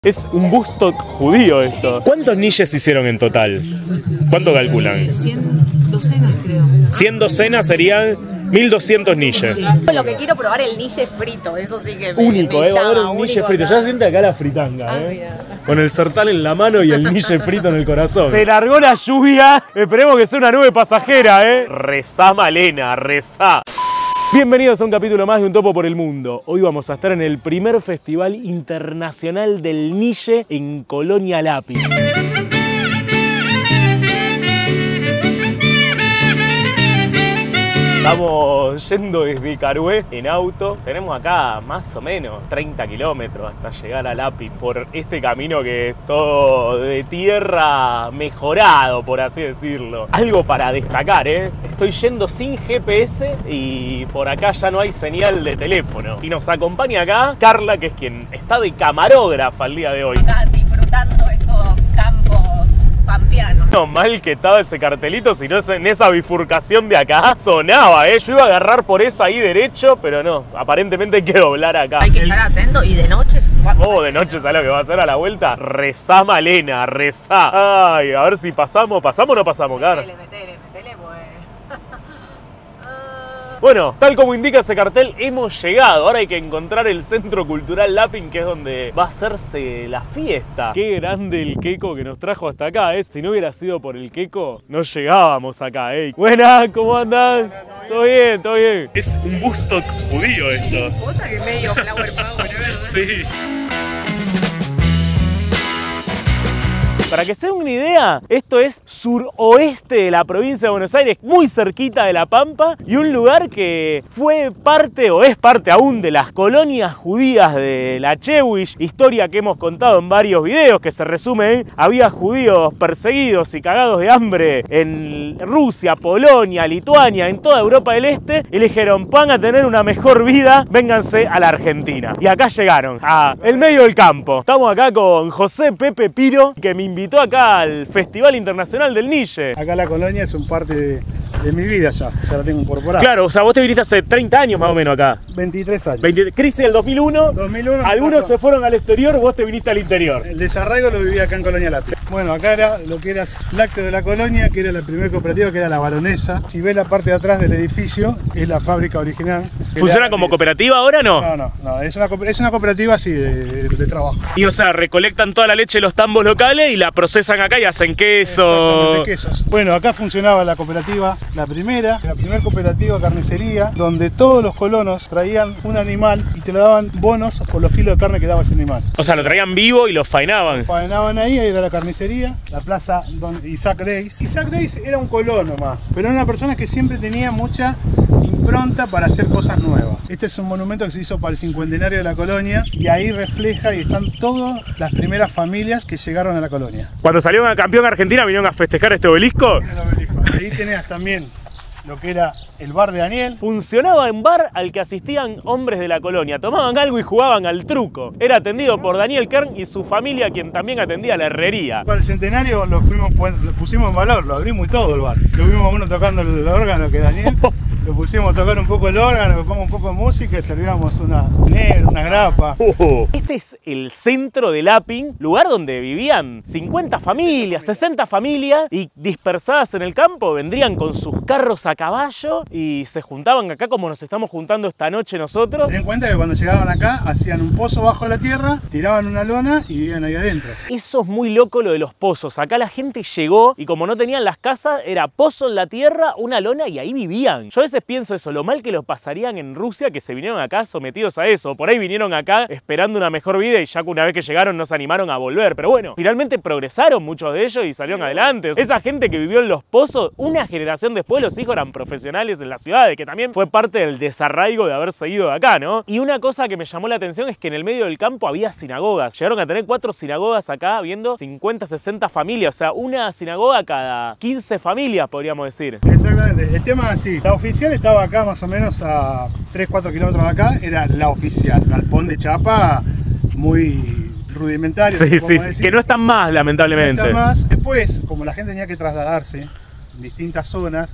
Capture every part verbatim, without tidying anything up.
Es un busto judío esto. ¿Cuántos niches hicieron en total? ¿Cuánto calculan? cien docenas, creo. cien docenas serían mil doscientos niches. Sí. Lo que quiero probar el niche frito, eso sí que me, único, me eh, va a haber llama. un niche frito. Ya siente acá la fritanga, Ah, eh. mira. Con el sartén en la mano y el niche frito en el corazón. Se largó la lluvia. Esperemos que sea una nube pasajera, eh. Rezá, Malena, rezá. Bienvenidos a un capítulo más de Un Topo por el Mundo. Hoy vamos a estar en el primer Festival Internacional del Niche en Colonia Lapin. Estamos yendo desde Carué en auto. Tenemos acá más o menos treinta kilómetros hasta llegar a Lapin por este camino que es todo de tierra mejorado, por así decirlo. Algo para destacar, ¿eh? Estoy yendo sin G P S y por acá ya no hay señal de teléfono. Y nos acompaña acá Carla, que es quien está de camarógrafa el día de hoy. Acá disfrutando estos campos pampeanos. No, mal que estaba ese cartelito, si no en esa bifurcación de acá sonaba, ¿eh? Yo iba a agarrar por esa ahí derecho, pero no, aparentemente hay que doblar acá. Hay que estar atento y de noche... Oh, de noche, ¿sabes lo que va a hacer a la vuelta? Rezá, Malena, rezá. Ay, a ver si pasamos. ¿Pasamos o no pasamos, Car? Metele, metele, metele, pues. Bueno, tal como indica ese cartel, hemos llegado. Ahora hay que encontrar el Centro Cultural Lapin, que es donde va a hacerse la fiesta. Qué grande el queco que nos trajo hasta acá, ¿eh? Si no hubiera sido por el queco, no llegábamos acá, ¿eh? Buenas, ¿cómo andan? ¿Todo bien? ¿Todo bien? Es un busto judío esto. Otra que medio flower power, ¿verdad? Sí. Para que se den una idea, esto es suroeste de la provincia de Buenos Aires, muy cerquita de La Pampa, y un lugar que fue parte o es parte aún de las colonias judías de la Jewish, historia que hemos contado en varios videos, que se resume en: había judíos perseguidos y cagados de hambre en Rusia, Polonia, Lituania, en toda Europa del Este, y le dijeron: van a tener una mejor vida, vénganse a la Argentina. Y acá llegaron, a el medio del campo. Estamos acá con José Pepe Piro, que me invitó invitó acá al Festival Internacional del Niche. Acá la colonia es un parte de, de mi vida ya, ya la tengo incorporada. Claro, o sea, vos te viniste hace treinta años más o menos acá. veintitrés años. veinte, crisis del dos mil uno. dos mil uno. Algunos pasó. se fueron al exterior, vos te viniste al interior. El desarraigo lo viví acá en Colonia Lapin. Bueno, acá era lo que era lácteo de la colonia, que era la primera cooperativa, que era la Baronesa. Si ves la parte de atrás del edificio, es la fábrica original. ¿Funciona era, como eh, cooperativa ahora no? No, no, no, es una, es una cooperativa así de, de, de trabajo. Y o sea, recolectan toda la leche de los tambos locales y la procesan acá y hacen queso. Exactamente, quesos. Bueno, acá funcionaba la cooperativa, la primera, la primera cooperativa carnicería, donde todos los colonos traían un animal y te le daban bonos por los kilos de carne que daba ese animal. O sea, lo traían vivo y lo faenaban. Faenaban ahí, ahí era la carnicería, la plaza don Isaac Reis. Isaac Reis era un colono más, pero era una persona que siempre tenía mucha impronta para hacer cosas nuevas. Este es un monumento que se hizo para el cincuentenario de la colonia y ahí refleja y están todas las primeras familias que llegaron a la colonia. Cuando salió a campeón Argentina, ¿vinieron a festejar este obelisco? Ahí tenías también lo que era el bar de Daniel. Funcionaba en bar al que asistían hombres de la colonia. Tomaban algo y jugaban al truco. Era atendido por Daniel Kern y su familia, quien también atendía la herrería. Para el centenario lo, fuimos, lo pusimos en valor, lo abrimos y todo el bar. Tuvimos uno tocando el órgano, que Daniel. Lo pusimos a tocar un poco el órgano, le pongo un poco de música y servíamos una negra, una grapa. Oh. Este es el centro de Lapin, lugar donde vivían cincuenta familias, sesenta familias, y dispersadas en el campo vendrían con sus carros a caballo y se juntaban acá como nos estamos juntando esta noche nosotros. Ten en cuenta que cuando llegaban acá hacían un pozo bajo la tierra, tiraban una lona y vivían ahí adentro. Eso es muy loco, lo de los pozos. Acá la gente llegó y como no tenían las casas, era pozo en la tierra, una lona y ahí vivían. Yo a veces pienso eso, lo mal que los pasarían en Rusia, que se vinieron acá sometidos a eso. Por ahí vinieron acá esperando una mejor vida y ya que una vez que llegaron no se animaron a volver. Pero bueno, finalmente progresaron muchos de ellos y salieron adelante. Esa gente que vivió en los pozos, una generación después los hijos eran profesionales en las ciudades, que también fue parte del desarraigo de haber seguido de acá, ¿no? Y una cosa que me llamó la atención es que en el medio del campo había sinagogas. Llegaron a tener cuatro sinagogas acá, viendo cincuenta, sesenta familias. O sea, una sinagoga cada quince familias, podríamos decir. Exactamente. El tema es así. La oficial estaba acá más o menos a tres, cuatro kilómetros de acá. Era la oficial. Galpón de chapa muy rudimentario. Sí, sí, sí. Que no están más, lamentablemente. No están más. Después, como la gente tenía que trasladarse en distintas zonas,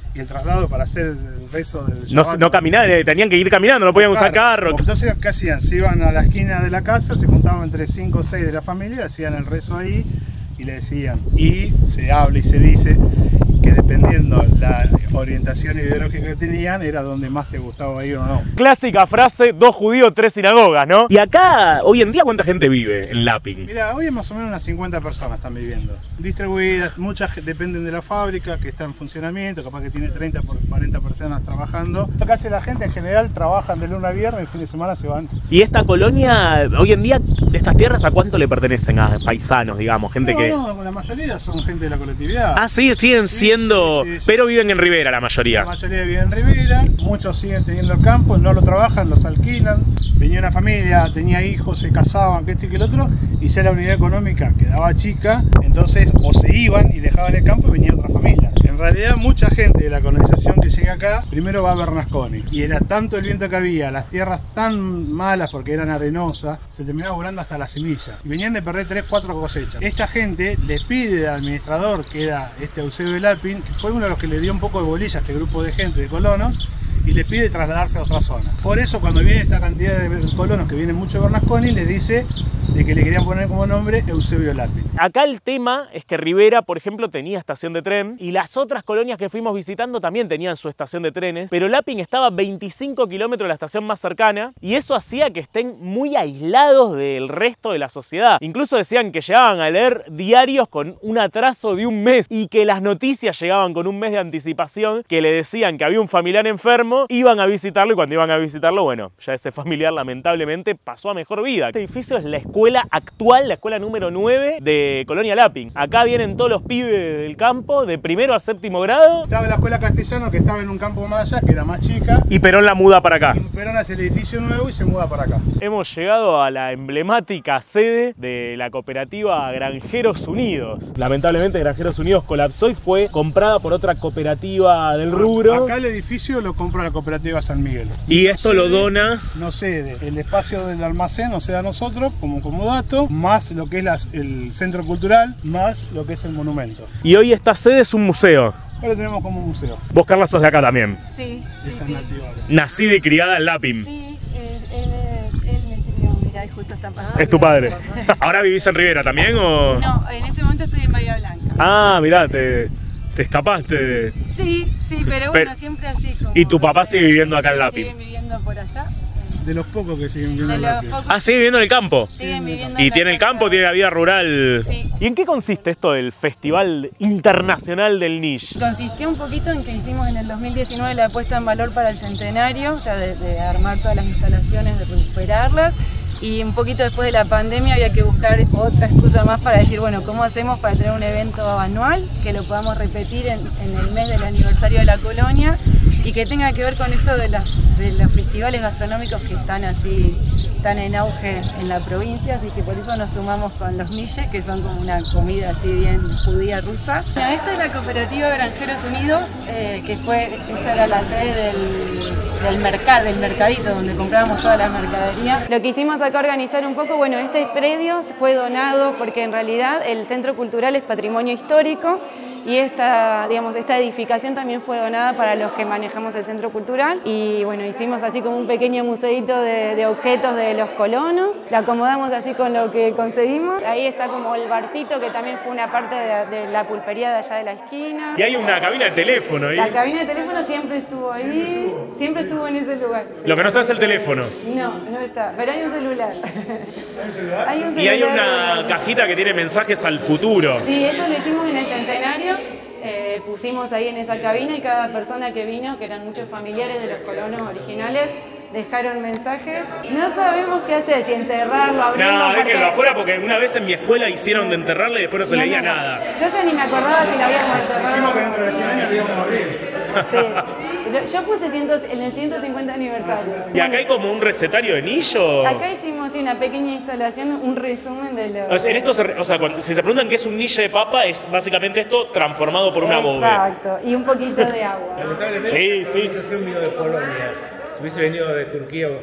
y el traslado para hacer el rezo del No, Shabbat. no caminar, eh, tenían que ir caminando, no podían usar carro. Entonces, ¿qué hacían? Se iban a la esquina de la casa, se juntaban entre cinco o seis de la familia, hacían el rezo ahí y le decían. Y se habla y se dice que dependiendo la orientación ideológica que tenían, era donde más te gustaba ir o no. Clásica frase, dos judíos, tres sinagogas, ¿no? Y acá, hoy en día, ¿cuánta gente vive en Lapping? Mira, hoy más o menos unas cincuenta personas están viviendo. Distribuidas, muchas dependen de la fábrica que está en funcionamiento, capaz que tiene treinta por cuarenta personas trabajando. Acá hace la gente en general, trabajan de lunes a viernes y el fin de semana se van. Y esta colonia, hoy en día, de estas tierras, ¿a cuánto le pertenecen a paisanos, digamos? Gente no, que... no, la mayoría son gente de la colectividad. Ah, sí, siguen Sí, siendo... sí, sí, sí. Pero viven en Rivera la mayoría. La mayoría viven en Rivera, muchos siguen teniendo el campo, no lo trabajan, los alquilan. Venía una familia, tenía hijos, se casaban, que esto y que el otro, y ya la unidad económica quedaba chica, entonces o se iban y dejaban el campo y venía otra familia. En realidad mucha gente de la colonización que llega acá, primero va a Bernasconi, y era tanto el viento que había, las tierras tan malas porque eran arenosas, se terminaba volando hasta la semilla. Y venían de perder tres, cuatro cosechas. Esta gente le pide al administrador, que era este Eusebio de Lapping, que fue uno de los que le dio un poco de bolilla a este grupo de gente, de colonos, y le pide trasladarse a otra zona. Por eso cuando viene esta cantidad de colonos que vienen mucho de Bernasconi, le dice de que le querían poner como nombre Eusebio Lapping. Acá el tema es que Rivera, por ejemplo, tenía estación de tren y las otras colonias que fuimos visitando también tenían su estación de trenes, pero Lapping estaba a veinticinco kilómetros de la estación más cercana y eso hacía que estén muy aislados del resto de la sociedad. Incluso decían que llegaban a leer diarios con un atraso de un mes y que las noticias llegaban con un mes de anticipación, que le decían que había un familiar enfermo, iban a visitarlo y cuando iban a visitarlo, bueno, ya ese familiar lamentablemente pasó a mejor vida. Este edificio es la escuela actual, la escuela número nueve de Colonia Lapping. Acá vienen todos los pibes del campo, de primero a séptimo grado. Estaba la escuela castellano que estaba en un campo más allá, que era más chica. Y Perón la muda para acá. Y Perón hace el edificio nuevo y se muda para acá. Hemos llegado a la emblemática sede de la cooperativa Granjeros Unidos. Lamentablemente Granjeros Unidos colapsó y fue comprada por otra cooperativa del rubro. Acá el edificio lo compra la cooperativa San Miguel. Y esto lo dona... No cede. El espacio del almacén nos cede a nosotros como comodato, más lo que es las, el centro cultural, más lo que es el monumento. Y hoy esta sede es un museo. Ahora tenemos como un museo. Vos, Carla, sos de acá también. Sí, sí, Esa es sí. nativa acá. Nacida y criada en Lapping. Sí, él, él, él me crió, mira, y justo está pasando. Es tu padre. ¿Ahora vivís en Rivera también o...? No, en este momento estoy en Bahía Blanca. Ah, mirá, te, te escapaste de... Sí, sí, pero bueno, Pero- siempre así como... ¿Y tu papá sigue viviendo acá en Sí, Lapping? siguen viviendo por allá. De los pocos que siguen viviendo De en los Lapping. pocos Ah, sigue viviendo en el campo. siguen viviendo Y en tiene la el campo, casa. tiene la vida rural. Sí. ¿Y en qué consiste esto del Festival Internacional del Niche? Consistió un poquito en que hicimos en el dos mil diecinueve la puesta en valor para el centenario, o sea, de, de armar todas las instalaciones, de recuperarlas. Y un poquito después de la pandemia había que buscar otra excusa más para decir, bueno, ¿cómo hacemos para tener un evento anual que lo podamos repetir en, en el mes del aniversario de la colonia y que tenga que ver con esto de, las, de los festivales gastronómicos que están así, están en auge en la provincia, así que por eso nos sumamos con los niches, que son como una comida así bien judía rusa. Bueno, esta es la cooperativa Granjeros Unidos, eh, que fue, esta era la sede del, del mercado, del mercadito donde comprábamos toda la mercadería. Lo que hicimos acá organizar un poco, bueno, este predio fue donado porque en realidad el centro cultural es patrimonio histórico y esta, digamos, esta edificación también fue donada para los que manejamos el centro cultural y bueno, hicimos así como un pequeño museito de, de objetos de los colonos, la acomodamos así con lo que conseguimos. Ahí está como el barcito que también fue una parte de, de la pulpería de allá de la esquina. Y hay una cabina de teléfono ahí. La cabina de teléfono siempre estuvo ahí, siempre estuvo en ese lugar. Lo que no está es el teléfono. No, no está, pero hay un celular. ¿Hay un celular? Hay un Y hay celular una de- cajita que tiene mensajes al futuro. Sí, eso lo hicimos en el centenario. Eh, pusimos ahí en esa cabina y cada persona que vino, que eran muchos familiares de los colonos originales, dejaron mensajes. No sabemos qué hacer, si enterrarlo, abrirlo. No, porque- déjenlo afuera porque una vez en mi escuela hicieron de enterrarle y después no se No, leía no, no. nada. Yo ya ni me acordaba si lo habíamos Dijimos que enterrado. dentro de cien años lo íbamos a abrir. Sí. Yo, yo puse ciento, en el ciento cincuenta aniversario. Y acá hay como un recetario de nicho. Acá hicimos sí, una pequeña instalación, un resumen de lo... O sea, en esto se, re- o sea, cuando- si se preguntan qué es un niche de papa, es básicamente esto transformado por una bobe. Exacto, y un poquito de agua. Lamentablemente, Sí, sí. esa conversación vino de Polonia. Si hubiese venido de Turquía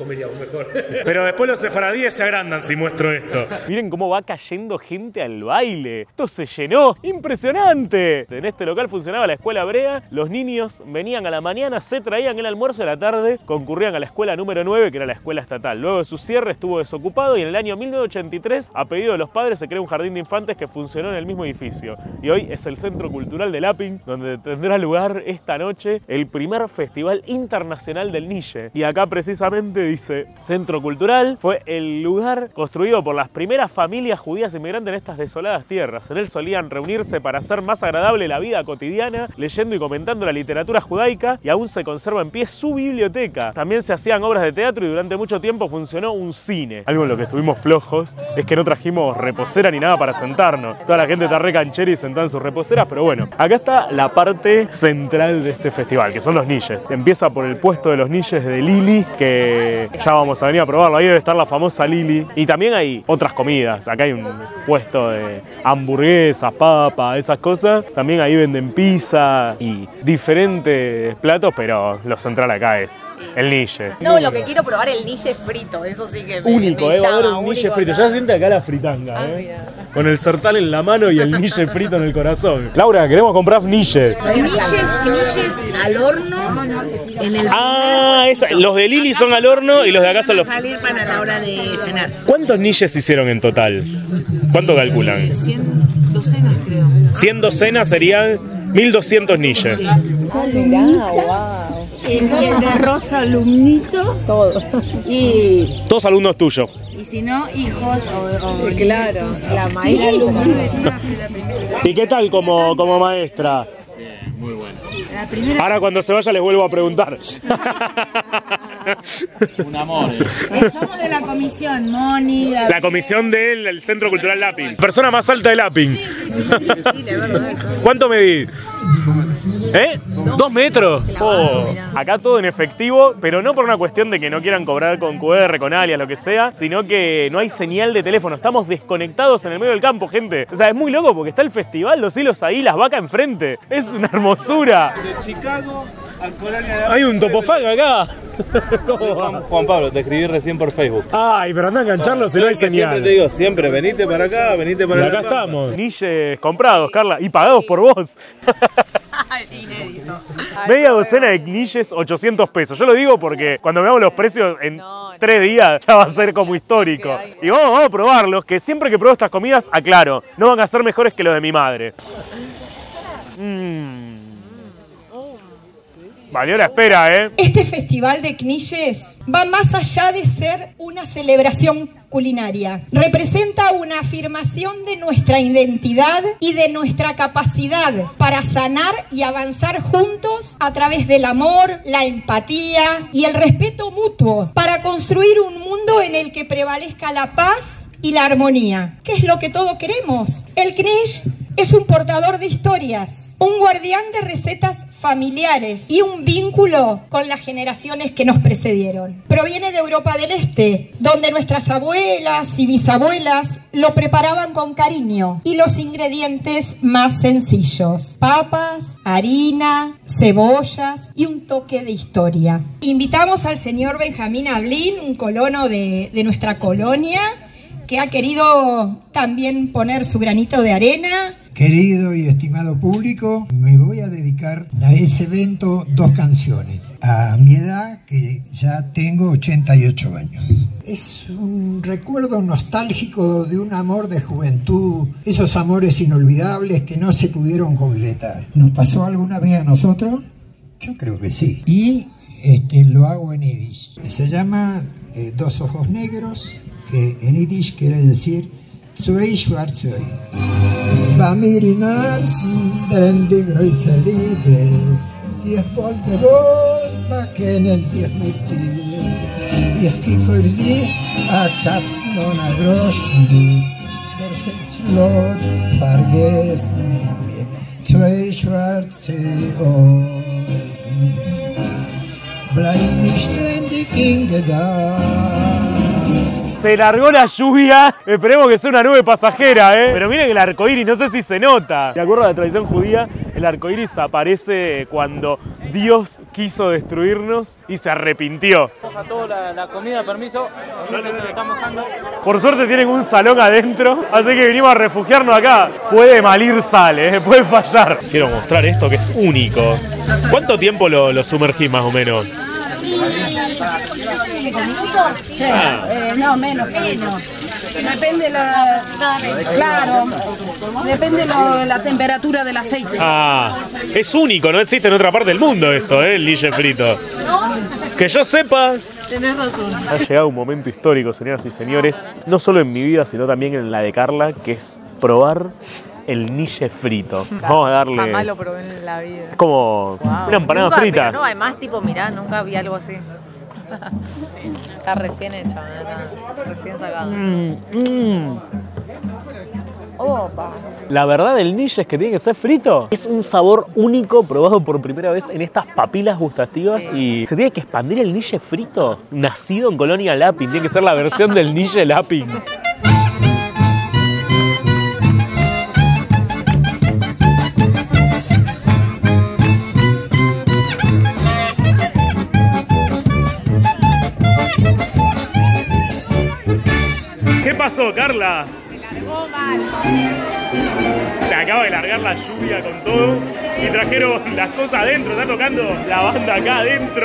comeríamos mejor. Pero después los sefaradíes se agrandan si muestro esto. Miren cómo va cayendo gente al baile. Esto se llenó. ¡Impresionante! En este local funcionaba la escuela hebrea. Los niños venían a la mañana, se traían el almuerzo, a la tarde concurrían a la escuela número nueve, que era la escuela estatal. Luego de su cierre estuvo desocupado y en el año mil novecientos ochenta y tres, a pedido de los padres, se creó un jardín de infantes que funcionó en el mismo edificio. Y hoy es el Centro Cultural de Lapin, donde tendrá lugar esta noche el primer Festival Internacional del Niche. Y acá precisamente dice, Centro Cultural fue el lugar construido por las primeras familias judías inmigrantes en estas desoladas tierras. En él solían reunirse para hacer más agradable la vida cotidiana, leyendo y comentando la literatura judaica, y aún se conserva en pie su biblioteca. También se hacían obras de teatro y durante mucho tiempo funcionó un cine. Algo en lo que estuvimos flojos es que no trajimos reposera ni nada para sentarnos. Toda la gente está re canchera y sentada en sus reposeras, pero bueno. Acá está la parte central de este festival, que son los niches. Empieza por el puesto de los niches de Lili, que ya vamos a venir a probarlo. Ahí debe estar la famosa Lili. Y también hay otras comidas. Acá hay un puesto de hamburguesas, papas, esas cosas. También ahí venden pizza y diferentes platos, pero lo central acá es el niche. No, lo que quiero probar es el niche frito. Eso sí que me, Único, me eh, llama. va a haber un niche frito. Ya siente acá la fritanga, Ah, eh. mira. Con el sartén en la mano y el niche frito en el corazón. Laura, queremos comprar niche. Knishes, knishes al horno en el Ah, esa, los de Lili son al horno y los de acá son los... salir para la hora de cenar. ¿Cuántos niches hicieron en total? ¿Cuánto calculan? cien docenas creo. cien docenas serían mil doscientos niches. Ah, mirá, wow. Y el de rosa alumnito, todo. Y, Todos alumnos tuyos. y si no, hijos o, o Claro, nietos. la Sí, maestra. alumnos. ¿Y qué tal como, como maestra? La primera Ahora cuando se vaya les vuelvo a preguntar. Un amor. somos de la comisión, Moni, la, La comisión del el Centro Cultural Lapin. Persona más alta de Lapin. Sí, de verdad. ¿Cuánto medí? ¿Eh? ¿Dos metros? Oh. Acá todo en efectivo, pero no por una cuestión de que no quieran cobrar con cu erre, con alias, lo que sea, sino que no hay señal de teléfono. Estamos desconectados en el medio del campo, gente. O sea, es muy loco porque está el festival, los hilos ahí, las vacas enfrente. Es una hermosura. De Chicago a Colonia de Hay un topofag acá. ¿Cómo va? Juan, Juan Pablo, te escribí recién por Facebook. Ay, pero anda a engancharlo si no hay Que Siempre señal. te digo, siempre, venite para acá, venite Y para acá acá. estamos. Niches comprados, Carla, y pagados por vos. Inédito. Media docena de niches, ochocientos pesos. Yo lo digo porque cuando veamos los precios en No, no. tres días ya va a ser como histórico. Y vamos, vamos a probarlos, que siempre que pruebo estas comidas, aclaro, no van a ser mejores que los de mi madre. Mmm. Valió la espera, ¿eh? Este festival de knishes va más allá de ser una celebración culinaria. Representa una afirmación de nuestra identidad y de nuestra capacidad para sanar y avanzar juntos a través del amor, la empatía y el respeto mutuo para construir un mundo en el que prevalezca la paz y la armonía. ¿Qué es lo que todos queremos? El knish es un portador de historias, un guardián de recetas familiares y un vínculo con las generaciones que nos precedieron. Proviene de Europa del Este, donde nuestras abuelas y bisabuelas lo preparaban con cariño y los ingredientes más sencillos: papas, harina, cebollas y un toque de historia. Invitamos al señor Benjamín Ablín, un colono de, de nuestra colonia, que ha querido también poner su granito de arena. Querido y estimado público, me voy a dedicar a ese evento dos canciones. A mi edad, que ya tengo ochenta y ocho años. Es un recuerdo nostálgico de un amor de juventud, esos amores inolvidables que no se pudieron concretar. ¿Nos pasó alguna vez a nosotros? Yo creo que sí. Y este, lo hago en yiddish. Se llama eh, Dos Ojos Negros, que en yiddish quiere decir Zwei Schwarze. Va mirinarsi, brendigro y se libre, y es voldemort, va que en el diez metir, y es kiko y di, a caps non a groschen, der Schellot, vergesst mir, zwei schwarze Augen, bleib nicht ständig in Gedanken. Se largó la lluvia. Esperemos que sea una nube pasajera, ¿eh? Pero miren el arcoíris, no sé si se nota. De acuerdo a la tradición judía, el arcoíris aparece cuando Dios quiso destruirnos y se arrepintió. A toda la, la comida, permiso. No se lo estamos dejando. Por suerte tienen un salón adentro, así que vinimos a refugiarnos acá. Puede mal ir sal, ¿eh? Puede fallar. Quiero mostrar esto que es único. ¿Cuánto tiempo lo, lo sumergís más o menos? Sí, ah. eh, no, menos, menos. Depende la, claro, depende lo, la temperatura del aceite. Ah, es único, no existe en otra parte del mundo esto, ¿eh? El liche frito. Que yo sepa. Tenés razón. Ha llegado un momento histórico, señoras y señores, no solo en mi vida, sino también en la de Carla, que es probar el niche frito. Vamos a darle... Jamás lo probé en la vida. Es como wow. Una empanada nunca, frita. Pero no, además, tipo, mirá, nunca vi algo así. Está recién hecho, está recién sacado. Mm, mm. Opa. La verdad del niche es que tiene que ser frito. Es un sabor único probado por primera vez en estas papilas gustativas. Sí. Y se tiene que expandir el niche frito. Nacido en Colonia Lapin. Tiene que ser la versión del niche Lapin. ¿Qué pasó, Carla? Se largó mal. Se acaba de largar la lluvia con todo y trajeron las cosas adentro. Está tocando la banda acá adentro.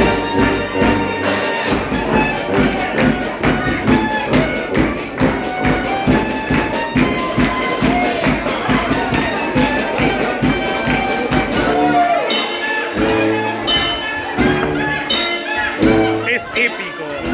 Es épico.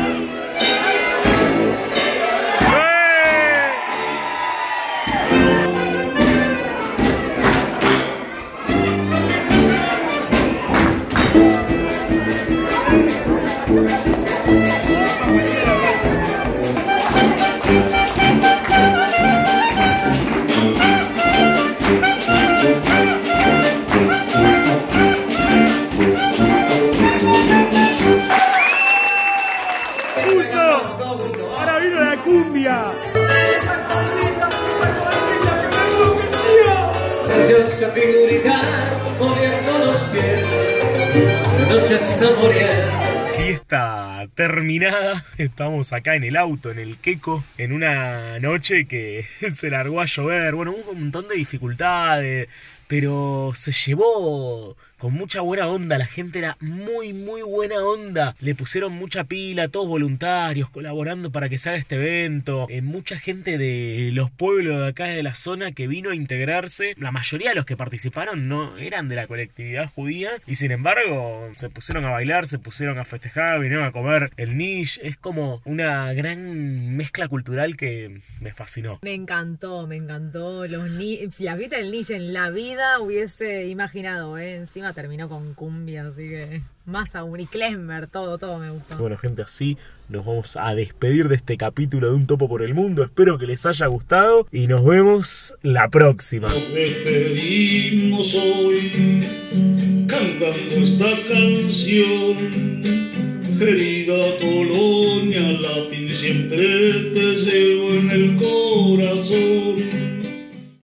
Ahora vino la cumbia. Preciosa figurita moviendo los pies, la noche está muriendo. Fiesta terminada, estamos acá en el auto, en el Queco, en una noche que se largó a llover, bueno, hubo un montón de dificultades, pero se llevó con mucha buena onda, la gente era muy muy buena onda, le pusieron mucha pila, todos voluntarios colaborando para que se haga este evento, eh, mucha gente de los pueblos de acá de la zona que vino a integrarse, la mayoría de los que participaron no eran de la colectividad judía y sin embargo se pusieron a bailar, se pusieron a festejar, vinieron a comer el niche, es como una gran mezcla cultural que me fascinó. Me encantó, me encantó, los ni la fiesta del niche en la vida hubiese imaginado, ¿eh? Encima terminó con cumbia, así que más aún, y klezmer, todo, todo me gustó. Bueno, gente, así nos vamos a despedir de este capítulo de Un Topo por el Mundo. Espero que les haya gustado y nos vemos la próxima. Nos despedimos hoy cantando esta canción. Querida Colonia Lapin, siempre te llevo.